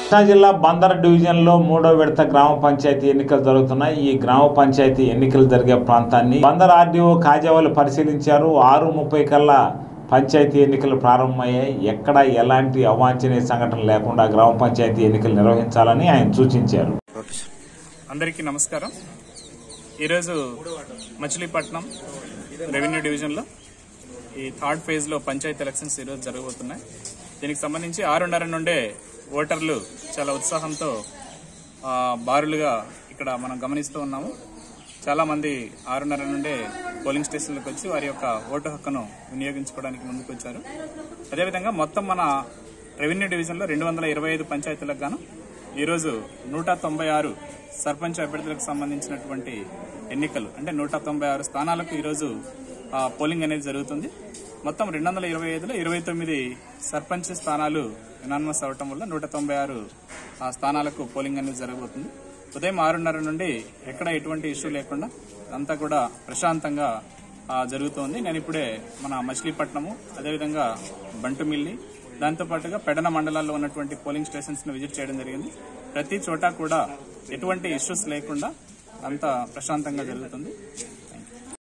కృష్ణా జిల్లా బందర్ డివిజన్లో 3వ విడత గ్రామ పంచాయతీ ఎన్నికలు జరుగుతున్నాయి. ఈ గ్రామ పంచాయతీ ఎన్నికలు జరిగే ప్రాంతాన్ని బందర్ ఆర్డీఓ కాజావాలు పరిశీలించారు. 6:30 కల్లా పంచాయతీ ఎన్నికలు ప్రారంభమయ్యాయి. ఎక్కడ ఎలాంటి అవాంఛనీయ సంఘటన లేకుండా గ్రామ పంచాయతీ ఎన్నికలు నిర్వహించాలని ఆయన సూచించారు. అందరికీ నమస్కారం. ఈరోజు మచిలీపట్నం రెవెన్యూ డివిజన్లో ఈ 3rd ఫేజ్లో పంచాయతీ ఎలక్షన్స్ ఈరోజు జరగబోతున్నాయి. దీనికి సంబంధించి 6:30 నుండే ఓటర్లు చాలా ఉత్సాహంతో బారులుగా ఇక్కడ మనం గమనిస్తూ ఉన్నాము. చాలామంది 6:30 నుండే పోలింగ్ స్టేషన్లకు వచ్చి వారి యొక్క ఓటు హక్కును వినియోగించుకోవడానికి ముందుకు వచ్చారు. అదేవిధంగా మొత్తం మన రెవెన్యూ డివిజన్లో 225 పంచాయతీలకు గాను ఈరోజు 196 సర్పంచ్ అభ్యర్థులకు సంబంధించినటువంటి ఎన్నికలు, అంటే 196 స్థానాలకు ఈరోజు పోలింగ్ అనేది జరుగుతుంది. మొత్తం 225లో 29 సర్పంచ్ స్థానాలు యునానిమస్ అవటం వల్ల 196 స్థానాలకు పోలింగ్ అనేది జరగబోతుంది. ఉదయం 6:30 నుండి ఎక్కడ ఎటువంటి ఇష్యూ లేకుండా అంతా కూడా ప్రశాంతంగా జరుగుతోంది. నేను ఇప్పుడే మన మచిలీపట్నము, అదేవిధంగా బంటుమిల్లి, దాంతోపాటుగా పెడన మండలాల్లో ఉన్నటువంటి పోలింగ్ స్టేషన్స్ ను విజిట్ చేయడం జరిగింది. ప్రతి చోట కూడా ఎటువంటి ఇష్యూస్ లేకుండా అంతా ప్రశాంతంగా జరుగుతుంది.